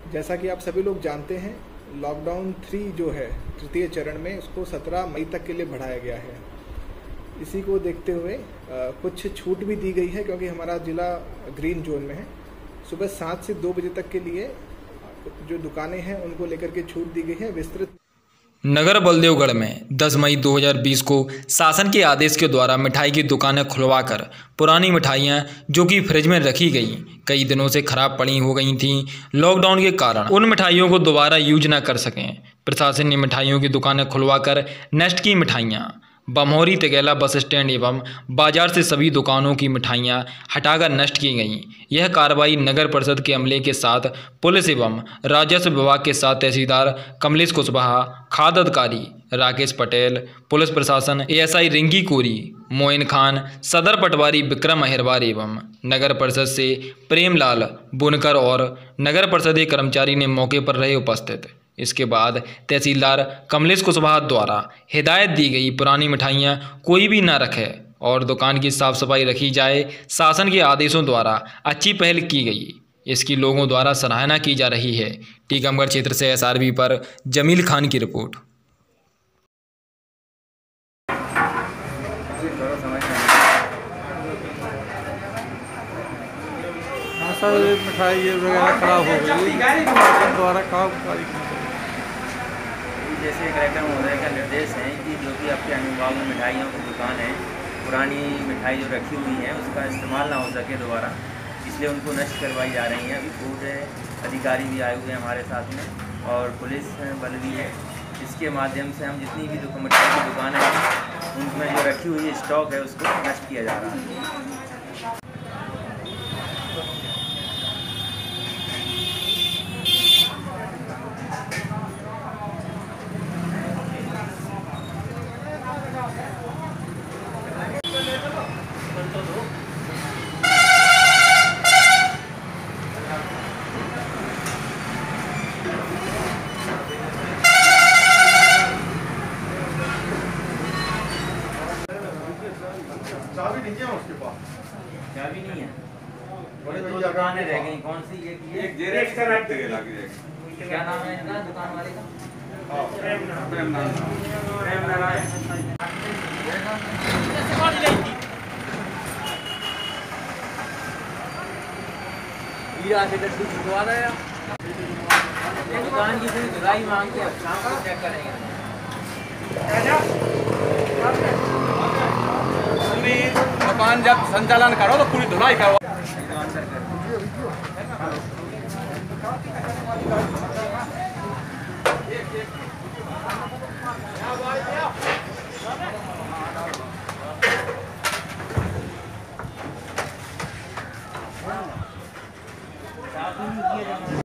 जैसा कि आप सभी लोग जानते हैं, लॉकडाउन 3 जो है तृतीय चरण में, उसको 17 मई तक के लिए बढ़ाया गया है। इसी को देखते हुए कुछ छूट भी दी गई है, क्योंकि हमारा जिला ग्रीन जोन में है। सुबह 7 से 2 बजे तक के लिए जो दुकानें हैं उनको लेकर के छूट दी गई है। विस्तृत नगर बलदेवगढ़ में 10 मई 2020 को शासन के आदेश के द्वारा मिठाई की दुकानें खुलवाकर पुरानी मिठाइयां जो कि फ्रिज में रखी गई कई दिनों से खराब पड़ी हो गई थीं, लॉकडाउन के कारण उन मिठाइयों को दोबारा यूज न कर सकें। प्रशासन ने मिठाइयों की दुकानें खुलवाकर नष्ट की मिठाइयां बमहोरी तिगैला बस स्टैंड एवं बाजार से सभी दुकानों की मिठाइयां हटाकर नष्ट की गईं। यह कार्रवाई नगर परिषद के अमले के साथ पुलिस एवं राजस्व विभाग के साथ तहसीलदार कमलेश कुशवाहा, खाद्य अधिकारी राकेश पटेल, पुलिस प्रशासन एएसआई रिंकी कोरी, मोइन खान, सदर पटवारी विक्रम अहिरवार एवं नगर परिषद से प्रेमलाल बुनकर और नगर परिषद के कर्मचारी ने मौके पर रहे उपस्थित। इसके बाद तहसीलदार कमलेश कुशवाहा द्वारा हिदायत दी गई पुरानी मिठाइयां कोई भी न रखे और दुकान की साफ सफाई रखी जाए। शासन के आदेशों द्वारा अच्छी पहल की गई, इसकी लोगों द्वारा सराहना की जा रही है। टीकमगढ़ क्षेत्र से एसआरबी पर जमील खान की रिपोर्ट। सर मिठाई वगैरह खराब हो गई, द्वारा काम जैसे कलेक्टर महोदय का निर्देश है कि जो भी आपके अनुभाग में मिठाइयों की दुकान है, पुरानी मिठाई जो रखी हुई है उसका इस्तेमाल ना हो सके दोबारा, इसलिए उनको नष्ट करवाई जा रही हैं। अभी फूड अधिकारी भी आए हुए हैं हमारे साथ में और पुलिस बल भी है। इसके माध्यम से हम जितनी भी मिठाई की दुकान है उनमें जो रखी हुई स्टॉक है उसको नष्ट किया जा रहा है। चाबी नहीं है उसके पास, चाबी नहीं है, बड़ी दो दुकानें रह गई। कौन सी? एक जेरेक्स का रख देगा लगी जाएगी। क्या नाम है इनका दुकान वाले का? प्रेम नारायण। से लड्डू छुटवा रहे हैं। दुकान की पूरी धुलाई मांग के शाम को चेक करेंगे। पूरी दुकान जब संचालन करो तो पूरी धुलाई करो।